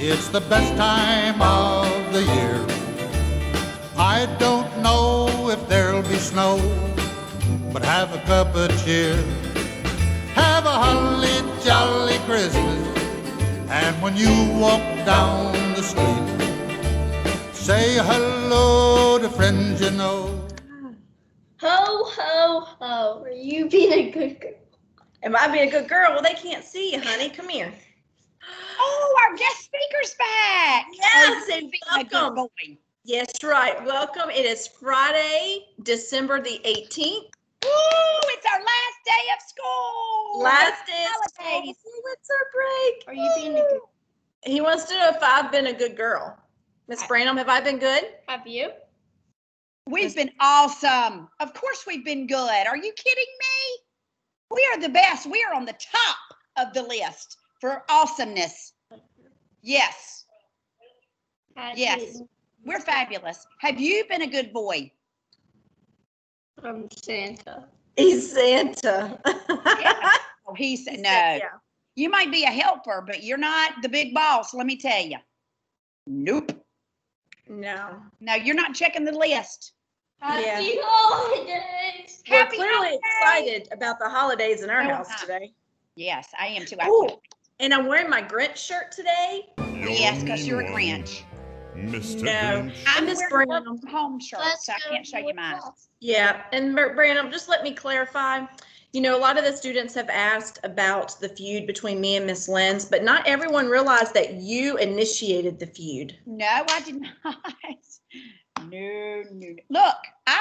It's the best time of the year. I don't know if there'll be snow, but have a cup of cheer. Have a holly jolly Christmas, and when you walk down the street, say hello to friends you know. Ho, ho, ho. Are you being a good girl? Am I being a good girl? Well, they can't see you, honey. Come here. Oh, our guest speaker's back. Yes, Oh, and being a good welcome. boy. Yes, right. Welcome. It is Friday, December the 18th. Ooh, it's our last day of school. Last day of Holidays. school. It's our break. Are you being a good? He wants to know if I've been a good girl. Miss Branham, have I been good? Have you? We've been awesome. Of course we've been good. Are you kidding me? We are the best. We are on the top of the list for awesomeness. Yes. Have Yes. you? We're fabulous. Have you been a good boy? I'm Santa. He's Santa. Yeah. Oh, he said no. Yeah. You might be a helper, but you're not the big boss, let me tell you. Nope. No. No, you're not checking the list. Happy holidays. We're Happy clearly holidays. excited about the holidays in our So house am I. today. Yes, I am too. Oh, and I'm wearing my Grinch shirt today. Yes, because you're a Grinch. Mr. No. Grinch. I'm Miss wearing a work Brown. from home shirt, Let's so I go can't show you mine. Yeah, and Brandon, just let me clarify. You know, a lot of the students have asked about the feud between me and Miss Lenz, but not everyone realized that you initiated the feud. No, I did not. No, no, no. Look,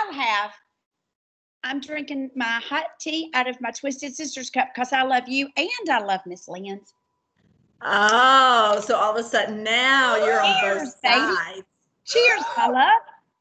I'm drinking my hot tea out of my Twisted Sisters cup because I love you and I love Miss Lenz. Oh, so all of a sudden now you're on Cheers, both baby. sides. Cheers, my love.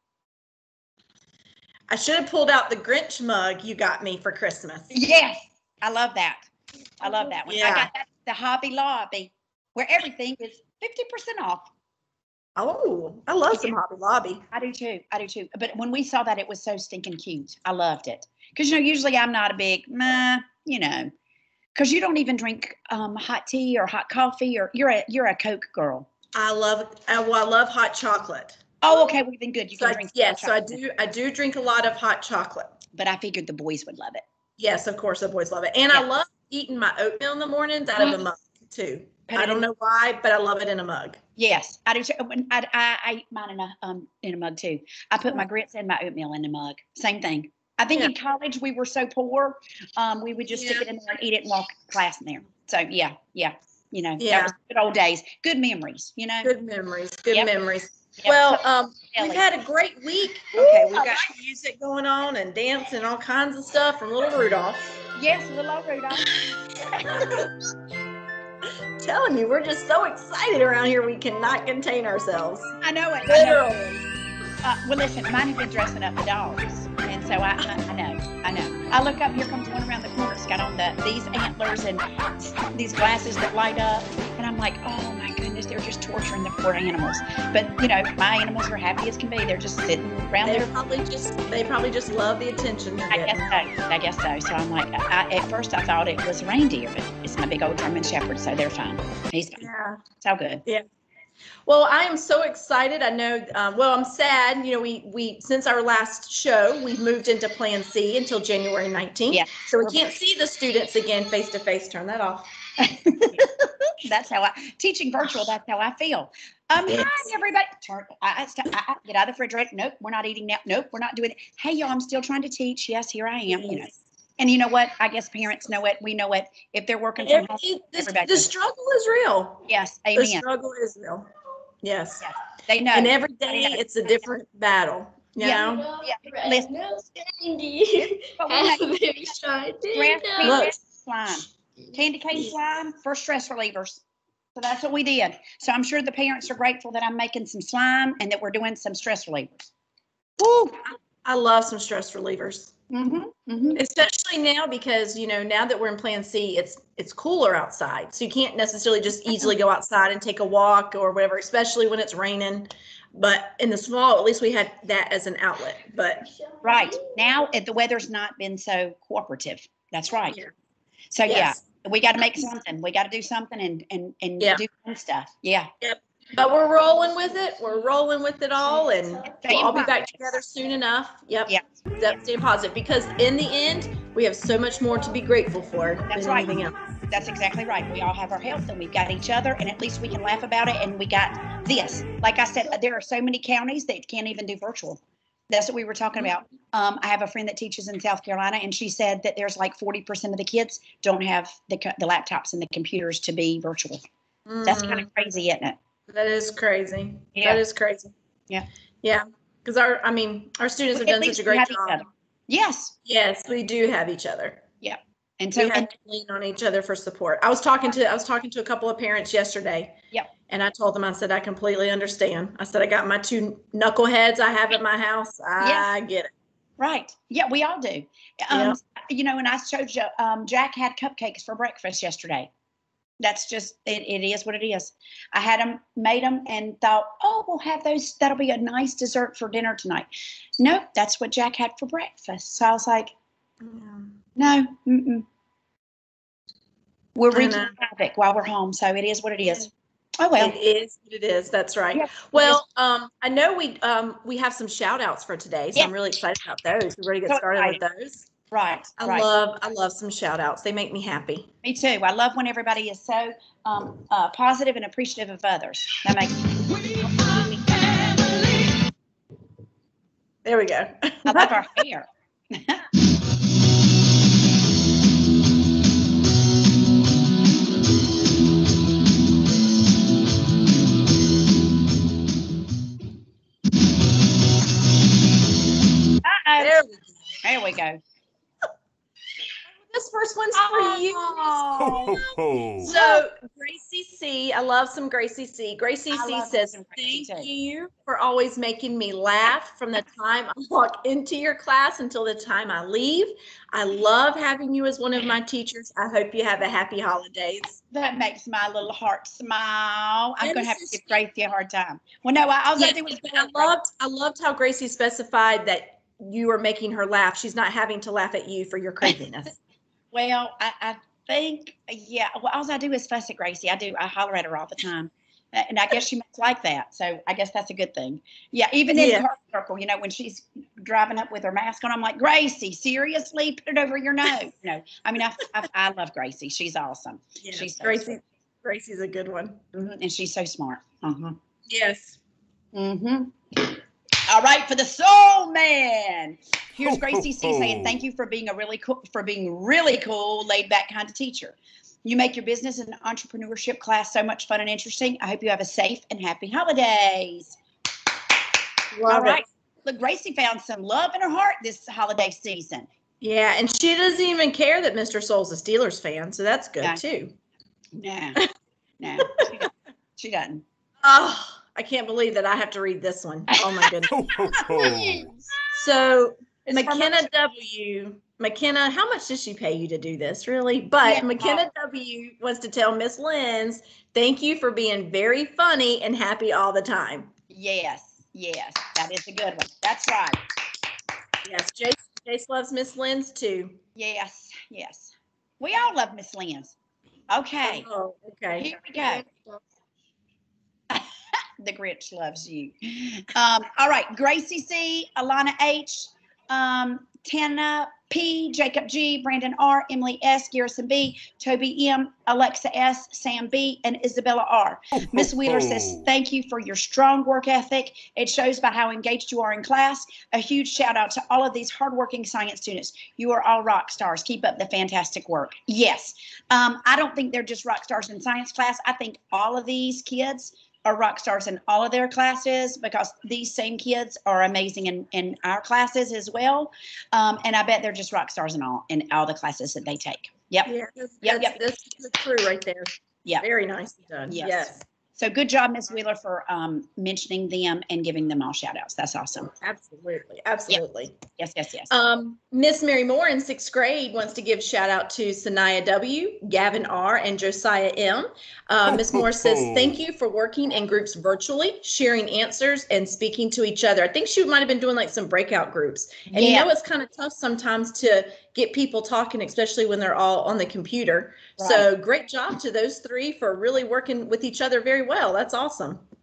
I should have pulled out the Grinch mug you got me for Christmas. Yes, I love that. I love that one. I Yeah. got that at the Hobby Lobby where everything is 50% off. Oh, I love some Hobby Lobby. I do too. I do too. But when we saw that, it was so stinking cute. I loved it. Because, you know, usually I'm not a big, you know, because you don't even drink hot tea or hot coffee, or you're a Coke girl. I love hot chocolate. Oh, okay. Well, then good. You So can drink. yes, so chocolate. I do drink a lot of hot chocolate. But I figured the boys would love it. Yes, of course, the boys love it. And I Yeah. love eating my oatmeal in the mornings out of a mug too. Put I it don't in- know why, but I love it in a mug. Yes, I do too. When I eat mine in a mug too. I put my grits and my oatmeal in a mug. Same thing. I think Yeah. in college we were so poor, we would just stick Yeah. it in there and eat it and walk to class in there. So yeah. You know, Yeah. that was good old days. Good memories, you know. Good memories. Good Yep. memories. Yep. Well, we've Ellie. had a great week. Okay, Ooh, we've I got music going on and dance and all kinds of stuff from Little Rudolph. Yes, little old Rudolph. Telling you, we're just so excited around here. We cannot contain ourselves. I know it. I know. Literally. Well, listen, mine have been dressing up the dogs, and so I know. I look up, here comes one around the corner. It's got on these antlers and these glasses that light up, and I'm like, oh my goodness, they're just torturing the poor animals. But you know, my animals are happy as can be. They're just sitting around They there. probably just love the attention. I guess so. So I'm like, at first I thought it was reindeer, but it's my big old German Shepherd, so they're fine. He's fine. Yeah. It's all good. Yeah. Well, I am so excited. I know, I'm sad. You know, we since our last show, we've moved into Plan C until January 19th. Yeah. So we can't see the students again face to face. Turn that off. That's how teaching virtual. That's how I feel. Yes. Hi everybody. Get out of the refrigerator. Nope, we're not eating now. Nope, we're not doing it. Hey y'all, I'm still trying to teach. Yes, here I am. You know, and you know what? I guess parents know it. We know it. If they're working from home, everybody The knows. struggle is real. Yes, The amen. struggle is real. Yes. Yes, they know. And every day They know. it's a different battle. You Yeah. know? Yeah, listen. But we Have make a very shy stress dinner. Look. slime, candy cane slime for stress relievers. So that's what we did. So I'm sure the parents are grateful that I'm making some slime and that we're doing some stress relievers. Woo! I love some stress relievers. Mm-hmm. Mm-hmm. Especially now because, you know, now that we're in Plan C, it's cooler outside. So you can't necessarily just easily go outside and take a walk or whatever, especially when it's raining. But in the small, at least we had that as an outlet. But Right. Now the weather's not been so cooperative. That's right. Yeah. So Yes. yeah, we got to make something. We got to do something and Yeah. do fun stuff. Yeah. Yep. But we're rolling with it. We're rolling with it all, and we'll all be back together soon enough. Yep. Yeah. Stay positive, because in the end, we have so much more to be grateful for That's than right. anything else. That's exactly right. We all have our health, and we've got each other, and at least we can laugh about it. And we got this. Like I said, there are so many counties that can't even do virtual. That's what we were talking about. I have a friend that teaches in South Carolina, and she said that there's like 40% of the kids don't have the laptops and the computers to be virtual. That's kind of crazy, isn't it? That is crazy. Yeah. That is crazy. Yeah. Yeah. Because our students have done such a great job. Yes. Yes, we do have each other. Yeah. And so we have to lean on each other for support. I was talking to a couple of parents yesterday. Yep. And I told them, I said, I completely understand. I said, I got my 2 knuckleheads I have at my house. I get it. Right. Yeah, we all do. You know, and I showed you, Jack had cupcakes for breakfast yesterday. That's just, it is what it is. I had them, made them, and thought, oh, we'll have those. That'll be a nice dessert for dinner tonight. Nope, that's what Jack had for breakfast. So I was like, no, we're wreaking havoc while we're home. So it is what it is. Oh, well. It is what it is. That's right. Yeah, well, I know we have some shout outs for today, so I'm really excited about those. We're ready to get started with those. Right. I love some shout outs. They make me happy. Me too. I love when everybody is so positive and appreciative of others. That makes There we go. I love our hair. There we go. This first one's for you. So Gracie C, I love some Gracie C. Gracie C says, thank you for always making me laugh from the time I walk into your class until the time I leave. I love having you as one of my teachers. I hope you have a happy holidays. That makes my little heart smile. I'm going to have to give Gracie a hard time. Well, no, I loved how Gracie specified that you are making her laugh. She's not having to laugh at you for your craziness. Well, I think, yeah. Well, all I do is fuss at Gracie. I holler at her all the time. And I guess she must like that. So I guess that's a good thing. Yeah, even in her circle, you know, when she's driving up with her mask on, I'm like, Gracie, seriously? Put it over your nose. No, I mean, I love Gracie. She's awesome. Yeah, she's so Gracie's a good one. Mm-hmm. And she's so smart. Yes. All right, for the soul man. Here's Gracie C saying, thank you for being really cool, laid back kind of teacher. You make your business and entrepreneurship class so much fun and interesting. I hope you have a safe and happy holidays. All right. Look, Gracie found some love in her heart this holiday season. Yeah, and she doesn't even care that Mr. Soul's a Steelers fan, so that's good too. No, she doesn't. Oh, I can't believe that I have to read this one. Oh my goodness. So McKenna, how much did she pay you to do this, really? But McKenna W wants to tell Miss Lenz, thank you for being very funny and happy all the time. Yes, that is a good one. That's right. Yes, Jace loves Miss Lenz too. Yes. We all love Miss Lenz. Okay. Oh, okay. Here we go. The Grinch loves you. All right. Gracie C, Alana H, Tana P, Jacob G, Brandon R, Emily S, Garrison B, Toby M, Alexa S, Sam B, and Isabella R. Miss Wheeler says, thank you for your strong work ethic. It shows by how engaged you are in class. A huge shout out to all of these hardworking science students. You are all rock stars. Keep up the fantastic work. Yes. I don't think they're just rock stars in science class. I think all of these kids are rock stars in all of their classes, because these same kids are amazing in our classes as well. And I bet they're just rock stars in all the classes that they take. Yep. Yeah, that's true right there. Yeah. Very nicely done. Yes. So good job, Miss Wheeler, for mentioning them and giving them all shout outs. That's awesome. Absolutely. Yes. Miss Mary Moore in 6th grade wants to give shout out to Sanaya W, Gavin R, and Josiah M. Miss Moore says, thank you for working in groups virtually, sharing answers, and speaking to each other. I think she might have been doing like some breakout groups. And you know, it's kind of tough sometimes to get people talking, especially when they're all on the computer. Right. So great job to those three for really working with each other very well. That's awesome.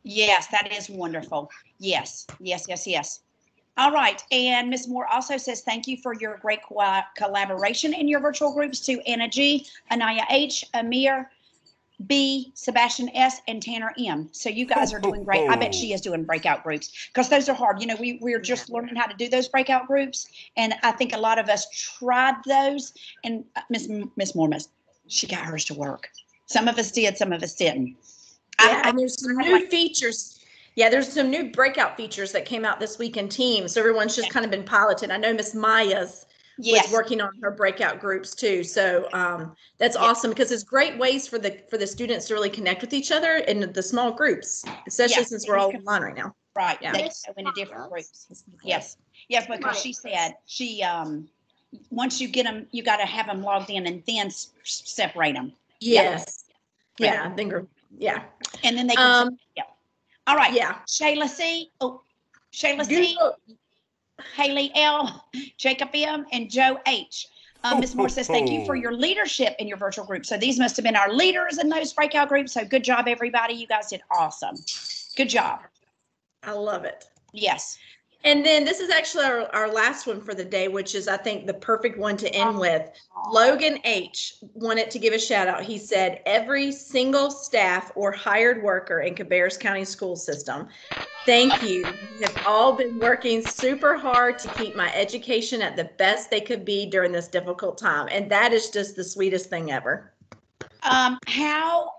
Yes, that is wonderful. Yes, yes, yes, yes. All right. And Ms. Moore also says, thank you for your great collaboration in your virtual groups to Anna G, Anaya H, Amir B, Sebastian S, and Tanner M. So you guys are doing great. I bet she is doing breakout groups because those are hard. You know, we're just learning how to do those breakout groups. And I think a lot of us tried those. And Miss Moore, she got hers to work. Some of us did, some of us didn't. Yeah, and there's some new features. Yeah, there's some new breakout features that came out this week in Teams. So everyone's just kind of been piloted. I know Miss Maya's was working on her breakout groups too. So that's awesome because there's great ways for the students to really connect with each other in the small groups, especially since we're all online right now. Right. Yeah. They go into different groups. Yes. Yes, because she said once you get them, you got to have them logged in and then separate them. Yes. Yeah. I think. Yeah. And then they can. All right. Yeah. Shayla C. Shayla C. Haley L, Jacob M, and Joe H. Ms. Moore says, thank you for your leadership in your virtual group. So these must have been our leaders in those breakout groups. So good job, everybody. You guys did awesome. Good job. I love it. Yes. And then this is actually our last one for the day, which is, I think, the perfect one to end with. Logan H. wanted to give a shout out. He said, every single staff or hired worker in Cabarrus County school system, thank you. You have all been working super hard to keep my education at the best they could be during this difficult time. And that is just the sweetest thing ever. How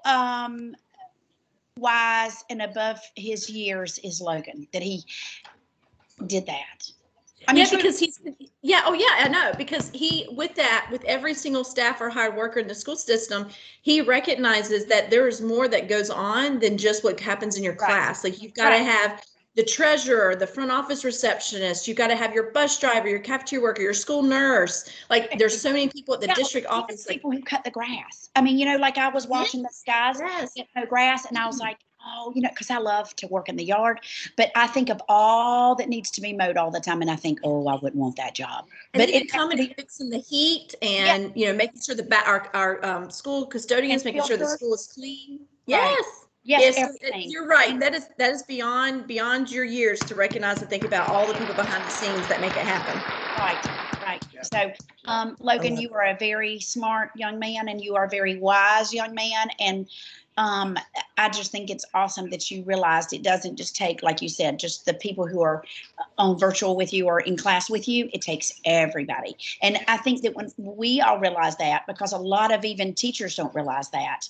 wise and above his years is Logan that he did that? I mean, because I know, because with every single staff or hired worker in the school system, he recognizes that there is more that goes on than just what happens in your class. Like you've got to have the treasurer, the front office receptionist, you've got to have your bus driver, your cafeteria worker, your school nurse. Like there's so many people at the district office. People who cut the grass. I mean, you know, like I was watching the guys get no grass and I was like, oh, you know, because I love to work in the yard, but I think of all that needs to be mowed all the time, and I think, oh, I wouldn't want that job. But it comes and fixing the heat, and you know, making sure our school custodians making sure the school is clean. Yes, everything. You're right. That is beyond your years to recognize and think about all the people behind the scenes that make it happen. Right. So, Logan, you are a very smart young man, and you are a very wise young man, and I just think it's awesome that you realized it doesn't just take, like you said, just the people who are on virtual with you or in class with you. It takes everybody. And I think that when we all realize that, because a lot of even teachers don't realize that,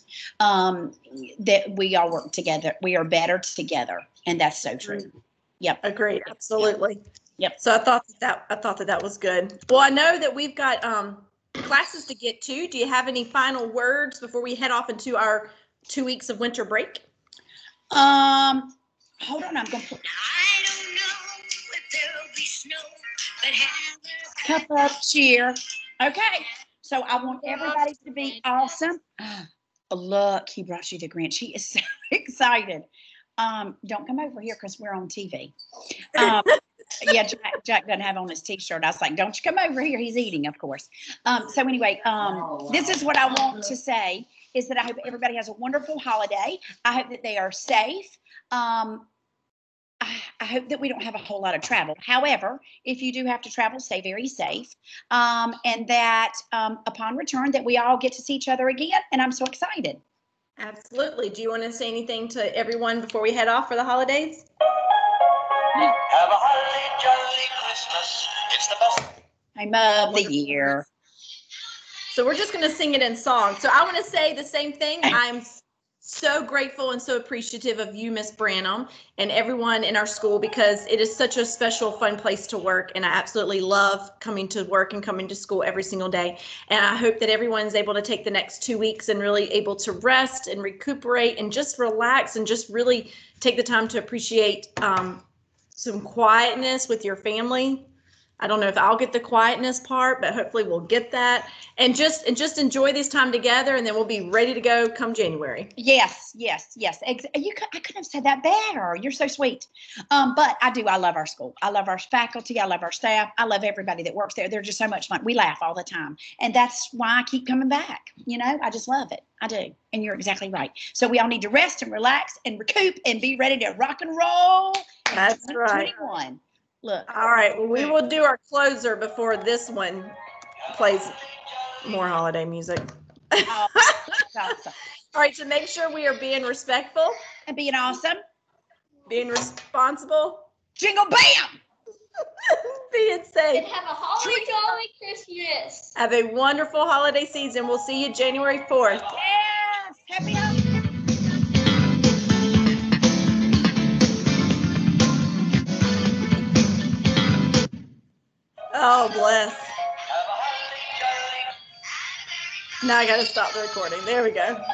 that we all work together. We are better together. And that's so true. Yep. Agreed. Absolutely. Yep. So I thought that was good. Well, I know that we've got classes to get to. Do you have any final words before we head off into our 2 weeks of winter break? Hold on, I'm going to put. I don't know if there'll be snow, but have a cup of cheer. Okay, so I want everybody to be awesome. Oh, look, he brought you the Grinch. She is so excited. Don't come over here because we're on TV. Yeah, Jack doesn't have on his t-shirt. I was like, don't you come over here. He's eating, of course. So anyway, this is what I want to say. Is that I hope everybody has a wonderful holiday. I hope that they are safe. I hope that we don't have a whole lot of travel. However, if you do have to travel, stay very safe. And that upon return that we all get to see each other again. And I'm so excited. Absolutely. Do you want to say anything to everyone before we head off for the holidays? have a holly jolly Christmas. It's the best time of the year. So we're just going to sing it in song. So I want to say the same thing. I'm so grateful and so appreciative of you, Miss Branham, and everyone in our school, because it is such a special, fun place to work. And I absolutely love coming to work and coming to school every single day. And I hope that everyone's able to take the next 2 weeks and really able to rest and recuperate and just relax and just really take the time to appreciate some quietness with your family. I don't know if I'll get the quietness part, but hopefully we'll get that. And just enjoy this time together, and then we'll be ready to go come January. Yes. I couldn't have said that better. You're so sweet. But I love our school. I love our faculty. I love our staff. I love everybody that works there. They're just so much fun. We laugh all the time. And that's why I keep coming back. I just love it. I do. And you're exactly right. So we all need to rest and relax and recoup and be ready to rock and roll. That's right. 21. Look. All right. Well, we will do our closer before this one plays more holiday music. Oh, awesome. All right. So make sure we are being respectful. And being awesome. Being responsible. Jingle bam! Being safe. And have a holly jolly Christmas. Have a wonderful holiday season. We'll see you January 4th. Yes! Happy holidays! Oh, bless. Now I got to stop the recording. There we go.